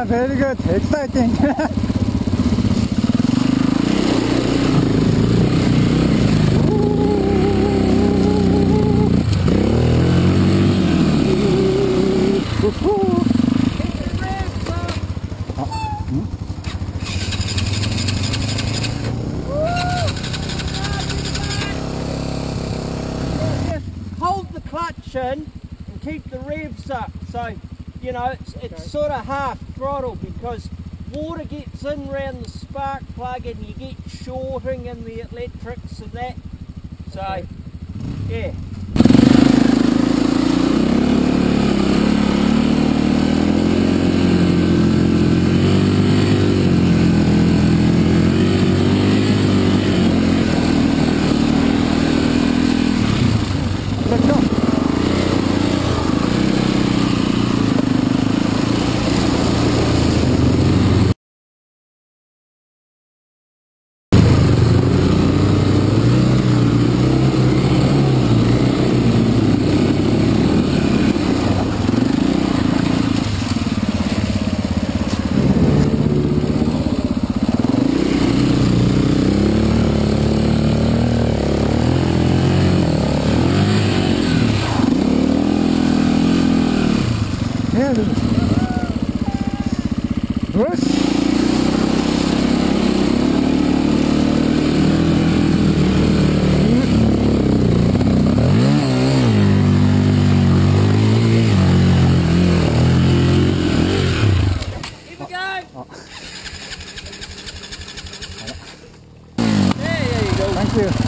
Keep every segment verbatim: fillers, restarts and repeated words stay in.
very good, exciting. Hold the clutch in and keep the revs up, so you know it's, it's okay. Sort of half throttle, because water gets in around the spark plug and you get shorting in the electrics and that, so okay. Yeah. Let's go. Bruce? Keep it going! Oh. There, there you go. Thank you.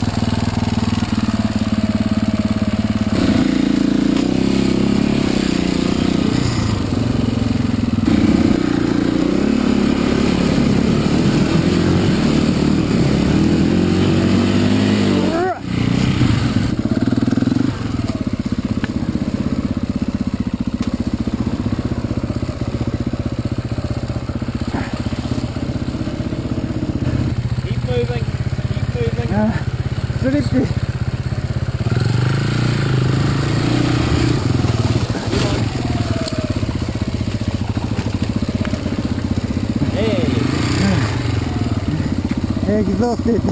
Moving, keep moving. Uh, sleepy. Hey. Exhausted.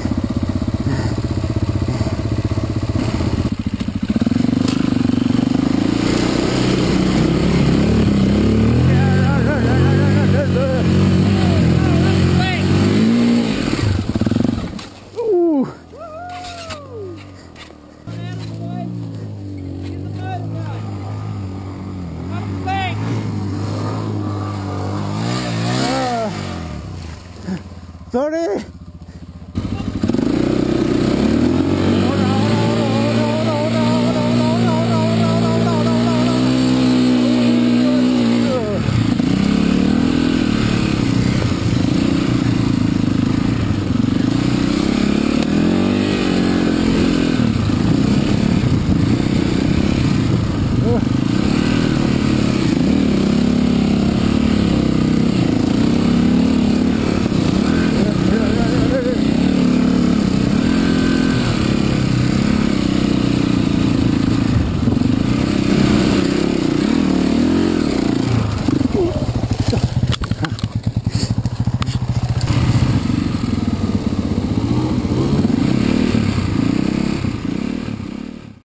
Sorry.